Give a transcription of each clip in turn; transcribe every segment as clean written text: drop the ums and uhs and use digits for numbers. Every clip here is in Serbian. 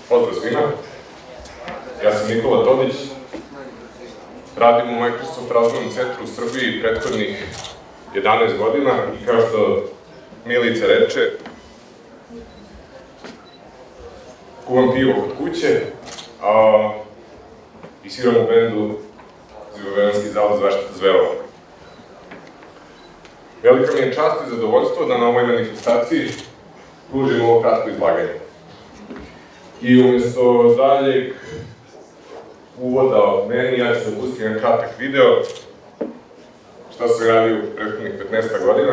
Pozdrav svima, ja sam Nikola Todić, radim u Microsoft razvojnom centru u Srbiji prethodnih 11 godina i kao što Milica reče, kuvam pivo kod kuće i sviram u bendu Zivovjelanski zavod za zaštitu zverova. Velika mi je čast i zadovoljstvo da na ovoj manifestaciji pružim ovo kratko izlaganje. I umjesto daljeg uvoda od meni, ja ću da pustim jedan kratak video šta se radi u prethodnih 15 godina.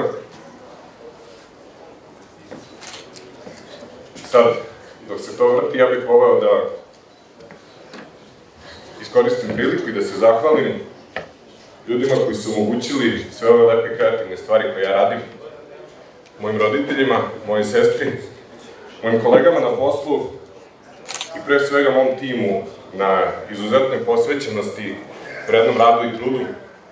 Sad, dok se to vrti, ja bih voleo da iskoristim priliku i da se zahvalim ljudima koji su omogućili sve ove lepe kreativne stvari koje ja radim, mojim roditeljima, mojoj sestri, mojim kolegama na poslu i pre svega mom timu na izuzetnoj posvećenosti, vrednom radu i trudu,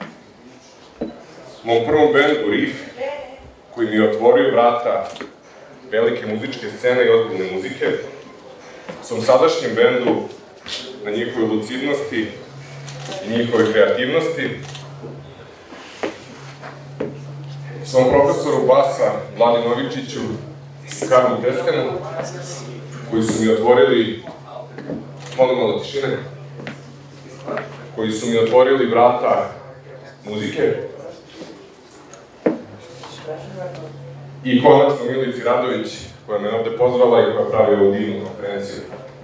mom prvom bendu Riff, koji mi je otvorio vrata velike muzičke scene i ozbiljne muzike, svom sadašnjem bendu na njihovoj lucidnosti i njihovoj kreativnosti, svom profesoru basa Vladi Novičiću i Karlu Teskanu, koji su mi otvorili, molim malo tišine, koji su mi otvorili vrata muzike, i konačno Milici Radović, koja me ovde pozvala i koja pravi ovu divnu konferenciju.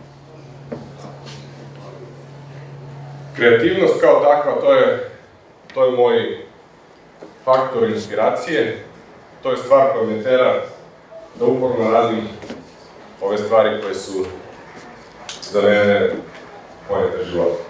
Kreativnost kao takva, to je moj faktor inspiracije, to je stvar koja me tera da uporno radim ove stvari koje su za mene poenta života.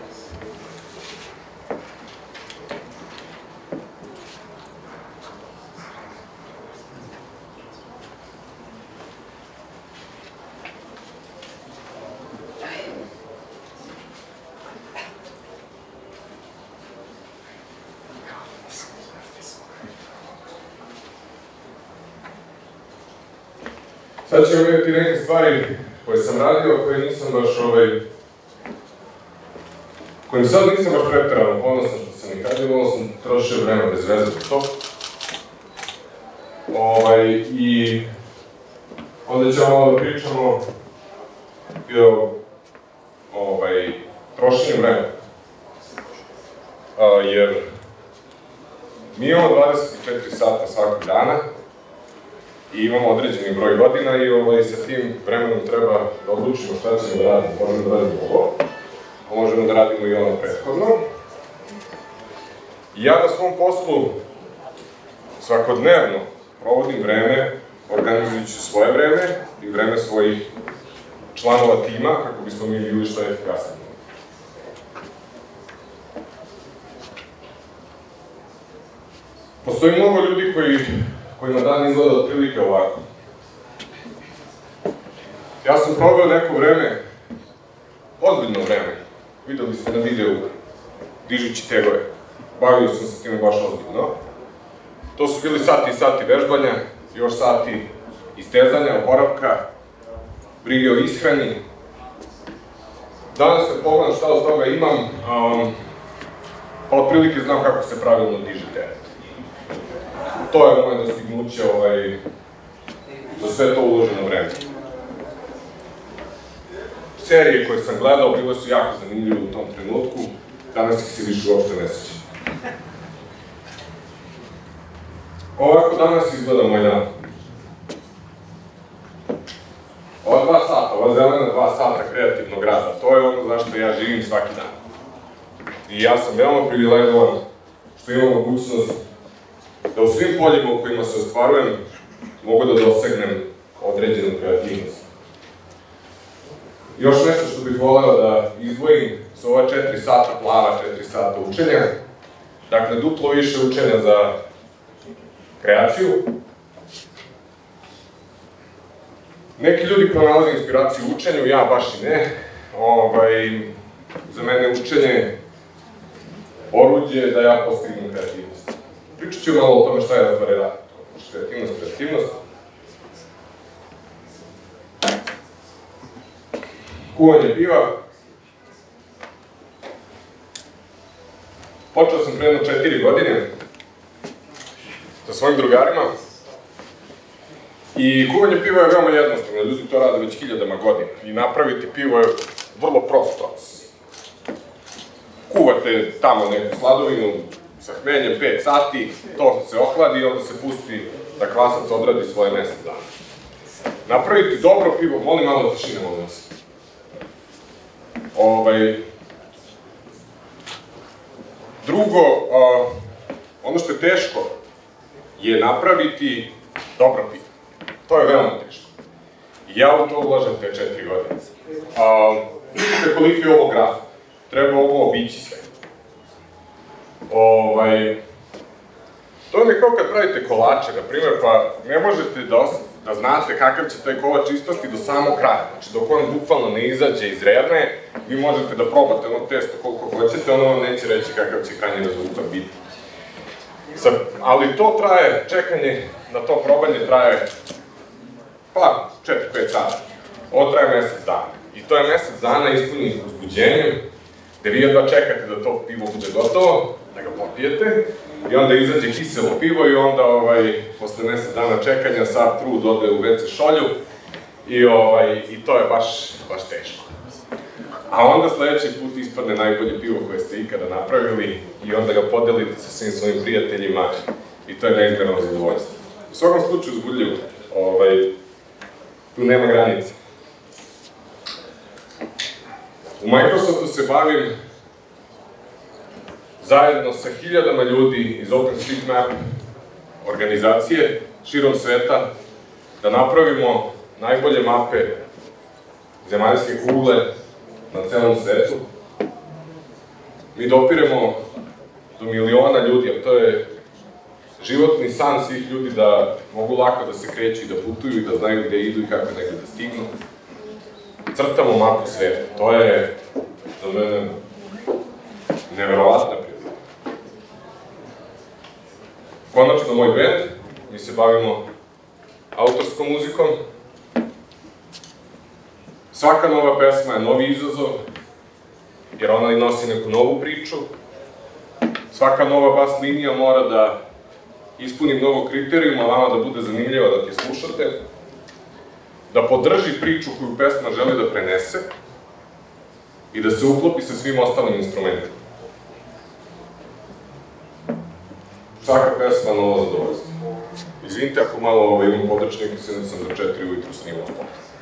Sad ćemo vidjeti neke stvari koje sam radio, koje nisam baš kojim sad nisam baš preterano ponosan što sam ih radio, malo sam trošio vreme bez veze po to. I onda ćemo malo da pričamo i o trošenju vremena. Jer mi imamo 24 sata svakog dana i imamo određeni broj godina i sa tim vremenom treba da odlučimo šta ćemo da radimo. Možemo da radimo ovo, a možemo da radimo i ono prethodno. Ja na svom poslu svakodnevno provodim vreme, organizujući svoje vreme i vreme svojih članova tima, kako bismo mi bili što efikasniji. Postoji mnogo ljudi kojima dan izgleda otprilike ovako. Ja sam proveo neko vreme, ozbiljno vreme, videli ste na videu, dižući tegove. Bavio sam se time baš ozbiljno. To su bili sati i sati vežbanja, još sati istezanja, oporavka, brige o ishrani. Danas se pogledam šta od toga imam, pa otprilike znam kako se pravilno diže teret. To je moje dostignuće za sve to uloženo vreme. Serije koje sam gledao bile su jako zanimljive u tom trenutku, danas ih se više uopšte ne sećam. Ovako danas izgleda moj dan. Ova 2 sata, ova zelena 2 sata kreativnog rada, to je ono zašto ja živim svaki dan. I ja sam veoma privilegovan što imam mogućnost da u svim poljima u kojima se ostvarujem mogu da dosegnem određenu kreativnost. Još nešto što bih voleo da izdvojim su ova 4 sata plava, 4 sata učenja. Dakle, duplo više učenja za kreaciju. Neki ljudi pronalaze inspiraciju u učenju, ja baš i ne. Za mene učenje oruđe da ja postignem kreativnost. Pričat ću malo o tome šta je stvari rad. Kreativnost. kuvanje piva. Počeo sam pre jedno 4 godine sa svojim drugarima i kuvanje piva je veoma jednostavno, ljudi to rade već hiljadama godina i napraviti pivo je vrlo prost proces. Kuvate tamo neku sladovinu sa hmeljem 5 sati, to se ohladi i onda se pusti da kvasac odradi svoje mesec dana. Napraviti dobro pivo, molim malo tišine, molim vas. Drugo, ono što je teško je napraviti dobro pivo. To je veoma teško. Ja u to ulažem te 4 godine. Vidite koliko je ovo graf. Treba ovo obići sve. To je kao kad pravite kolače, na primjer, pa ne možete da znate kakav će taj kolač ispasti do samog kraja. Znači, dok on bukvalno ne izađe iz rerne, vi možete da probate ono testo koliko hoćete, ono vam neće reći kakav će krajnji rezultat biti. Ali to traje, čekanje na to probanje traje, pa 4-5 sata. Ovo traje mesec dana. I to je mesec dana ispunjenih uzbuđenjem, gde vi jedva čekate da to pivo bude gotovo, da ga popijete, i onda izađe kiselo pivo i onda posle mesec dana čekanja sav trud ode u WC šolju i to je baš teško. A onda sledeći put ispadne najbolje pivo koje ste ikada napravili i onda ga podelite sa svim svojim prijateljima i to je neizmerno zadovoljstvo. U svakom slučaju uzbudljivo, tu nema granice. U Microsoftu se bavim zajedno sa hiljadama ljudi iz OpenStreetMap organizacije širom sveta da napravimo najbolje mape zemaljske kugle na celom svetu. Mi dopiremo do miliona ljudi, a to je životni san svih ljudi da mogu lako da se kreću i da putuju i da znaju gde idu i kako negde da stignu. Crtamo mapu sveta, to je za mene neverovatna prilika. Konačno moj bend, mi se bavimo autorskom muzikom. Svaka nova pesma je novi izazov, jer ona nosi neku novu priču. Svaka nova bas linija mora da ispuni mnogo kriterijuma, vama da bude zanimljiva da ti slušate, da podrži priču koju pesma želi da prenese i da se uklopi sa svim ostalim instrumentima. Svaka pesma novo zadovoljstvo. Izvinite ako malo imam podrčnik i sada sam do 4 ujutru snimao spot.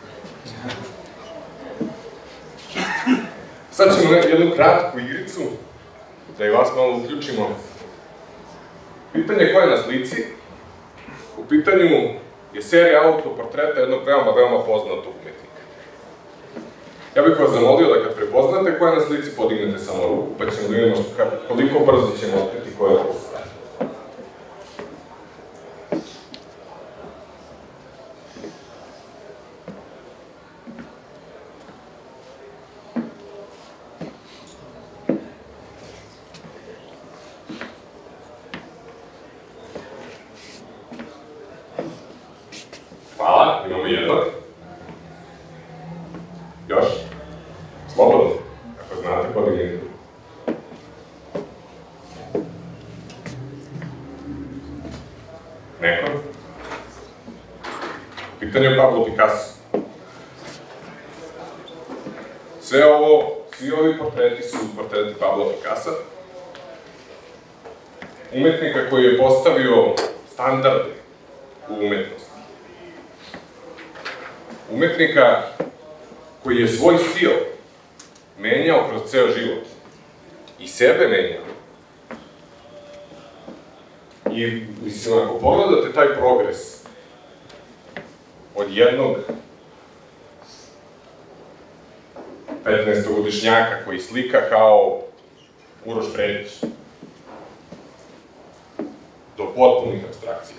Sad ćemo jednu kratku igricu, da i vas malo uključimo. Pitanje koje je na slici, u pitanju je serija autoportreta jednog veoma poznatog umetnika. Ja bih vas zamolio da kad prepoznate ko je na slici, podignete samo ruku, pa ćemo da vidimo koliko brzo ćemo otkriti ko je ovo stvar. Hvala, imamo jednog. Još? Slobodno, ako znate, podignite. Neko? Pitanje je Pablo Picasso. Svi ovi portreti su portreti Pablo Picassa, umetnika koji je postavio standarde u umetnosti. Umetnika koji je svoj stil menjao kroz ceo život i sebe menjao. I, mislim, ako pogledate taj progres od jednog 15-godišnjaka koji slika kao Uroš Predić, do potpunih apstrakcija.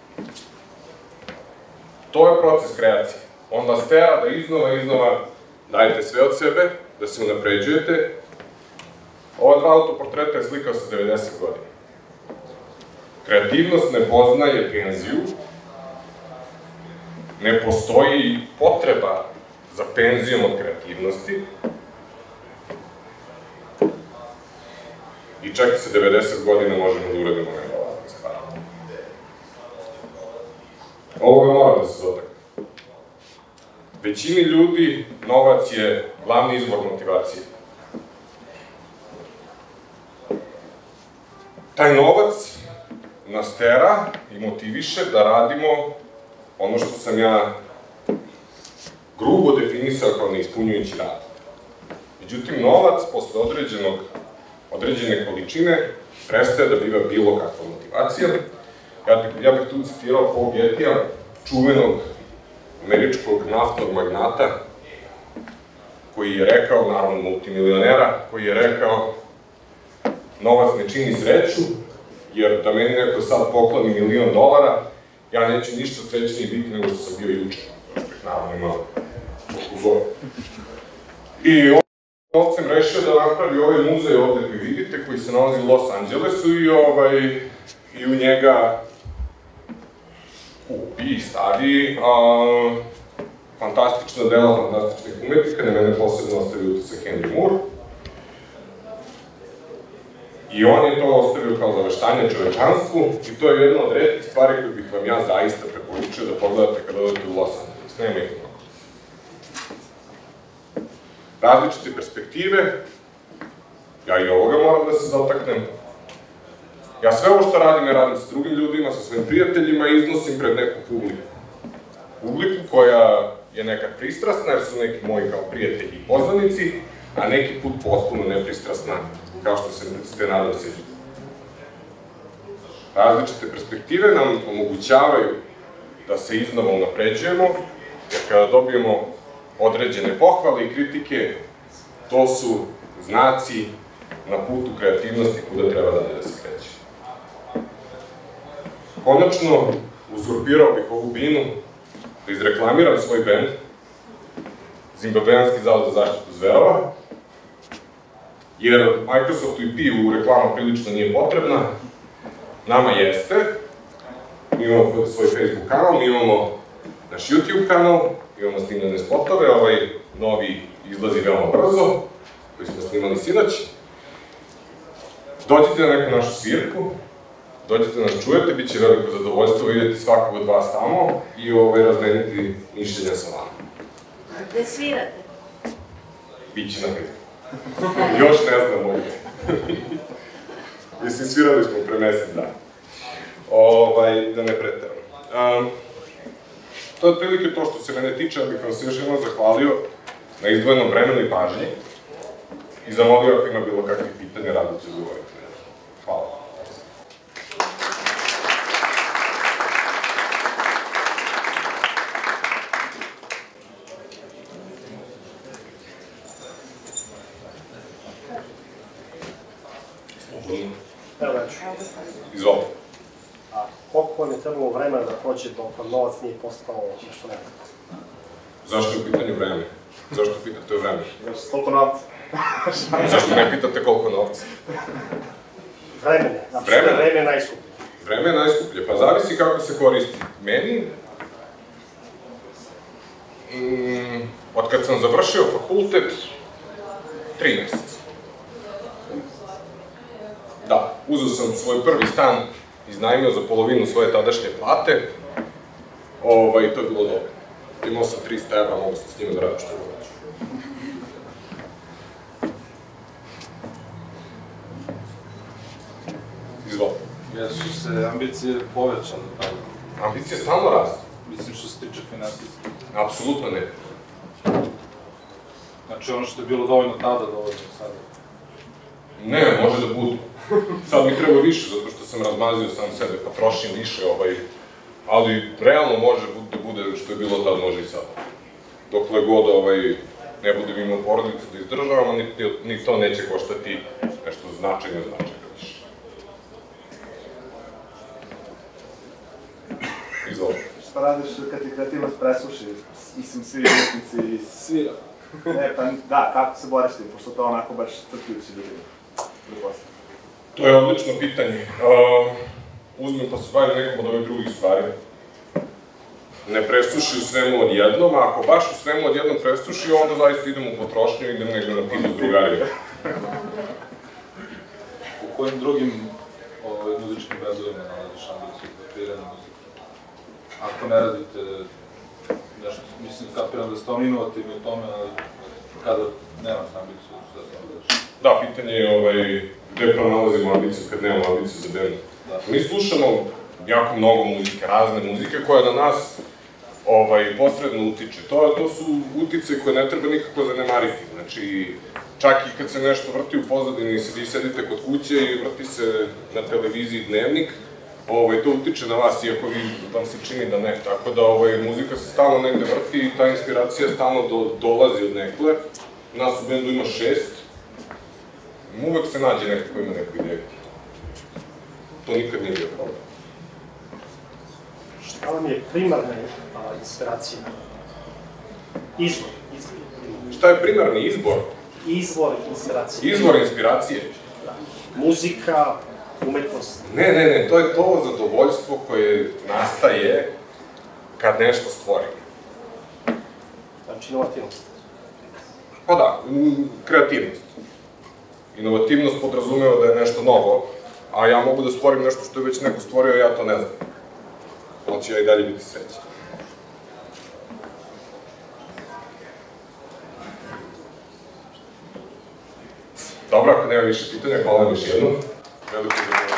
To je proces kreacije. On vas tera da iznova dajete sve od sebe, da se unapređujete. Ova dva autoportreta je slikao sa 90 godina. Kreativnost ne poznaje penziju, ne postoji potreba za penzijom od kreativnosti. kreativnosti i čak i sa 90 godina možemo da uradimo nevjerovatne stvari. Ovoga mora da se dotakne. Većini ljudi novac je glavni izvor motivacije. Taj novac nas tera i motiviše da radimo ono što sam ja grubo definisao kao neispunjujući rad. Međutim, novac posle određene količine prestaje da biva bilo kakva motivacija. Ja bih tu citirao Paul Gettyja, čuvenog američkog naftnog magnata, koji je rekao, naravno multimilionera, koji je rekao: novac ne čini sreću, jer da meni neko sad pokloni $1.000.000, ja neću ništa srećniji biti nego što sam bio juče. Naravno imao koliko. I on novcem rešio da napravi ovaj muzej ovde koji vidite, koji se nalazi u Los Angelesu i u njega kupi i stavi fantastična dela fantastičnih umetnika, na mene posebno ostavi utisak Henry Moore. I on je to ostavio kao zaveštanje čovečanstvu i to je jedna od retkih stvari koje bih vam ja zaista preporučio da pogledate kada odete u Los Angeles. Nema ih mnogo. Različite perspektive, ja i ovoga moram da se dotaknem. Ja sve ovo što radim, ja radim sa drugim ljudima, sa svojim prijateljima i iznosim pred neku publiku. Publiku koja je nekad pristrasna, jer su neki moji kao prijatelji i poznanici, a neki put potpuno nepristrasna, kao što ste nadam se. Različite perspektive nam omogućavaju da se iznova unapređujemo, jer kada dobijemo određene pohvale i kritike, to su znaci na putu kreativnosti kuda treba da se kreće. Konačno, uzurpirao bih ovu binu da izreklamiram svoj bend, Zimbabveanski zavod za zaštitu zverova, jer Microsoftu i PI-u reklama prilično nije potrebna, nama jeste. Mi imamo svoj Facebook kanal, mi imamo naš YouTube kanal, imamo snimane spotove, ovaj novi izlazi veoma brzo, koji smo snimali sinoć. Dođite na neku našu svirku, dođite nas čujete, bit će veliko zadovoljstvo vidjeti svakog od vas tamo i razmeniti mišljenja sa vama. Gde svirate? Biće na Facebooku. Još ne znamo gde. Mislim, svirali smo pre mesec dana. Da ne preteram. To je otprilike to što se mene tiče, ja bih vam se još jednom zahvalio na izdvojenom vremenu i pažnji i zamolio ako ima bilo kakvih pitanja, rado ću odgovoriti. Hvala. Izvolite. Koliko vam je trebalo vremena da prođe dok novac nije postao nešto nekako? Zašto je u pitanju vreme? Zašto pitate o vreme? Koliko novca? Zašto ne pitate koliko novca? Vremene. Vreme je najskuplje. Vreme je najskuplje, pa zavisi kako se koristi. Meni, od kad sam završio fakultet, 3 meseca. Da, uzeo sam svoj prvi stan, iznajmio za polovinu svoje tadašnje plate, i to je bilo dobro. Imao sam 300 evra, mogu sam s njima da radim što je hoću. Izvolite. Jesu se ambicije povećane, tako? Ambicije stalno rastu. Mislim što se tiče finansijske. Apsolutno ne. Znači ono što je bilo dovoljno tada, dovoljno sada? Ne, može da bude. Sad mi treba više, zato što sam razmazio sam sebe, pa trošim više, ali realno može da bude što je bilo tada, može i sada. Dokle god ne budem imao porodicu da izdržavam, ni to neće koštati nešto značajno više. Izvolite. Šta radiš kad ti kreativac presuši? Mislim, svi umetnici... Svira. Ne, pa da, kako se boriš ti, pošto to onako baš crpljući ljudi. To je odlično pitanje. Uzmem pa se bavim nekom od ovih drugih stvari. ne presuši u svemu odjednom, a ako baš u svemu odjednom presuši, onda zaista idem u potrošnju i idem negde na pivu s drugarima. U kojim drugim muzičkim bendovima nalaziš ambiciju da kreiranje muzike? Ako ne radite nešto, mislim, kapiram da ste on inovativni u tome, ali kada nemate ambiciju, šta se onda daš? Da, pitanje je gde pronalazimo ambiciju kad nemamo ambiciju za bend. Mi slušamo jako mnogo muzike, razne muzike koja na nas posredno utiče. To su utice koje ne treba nikako zanemariti. Znači, čak i kad se nešto vrti u pozadini i vi sedite kod kuće i vrti se na televiziji Dnevnik, to utiče na vas, iako vam se čini da ne. Tako da muzika se stalno negde vrti i ta inspiracija stalno dolazi od nekle. Nas u bendu ima 6. Uvek se nađe neko ko ima neku ideju. To nikad nije bio problem. Šta vam je primarna inspiracija? Izvor. Šta je primarni izbor? Izvor inspiracije. Izvor inspiracije? Muzika, umetnost. Ne, to je to zadovoljstvo koje nastaje kad nešto stvorimo. Znači, inovativnost. Pa da, kreativnost. Inovativnost podrazumeva da je nešto novo, a ja mogu da stvorim nešto što je već neko stvorio, a ja to ne znam. Ali ću ja i dalje biti srećan. Dobro, ako nema više pitanja, hvala vam još jednom. Veliko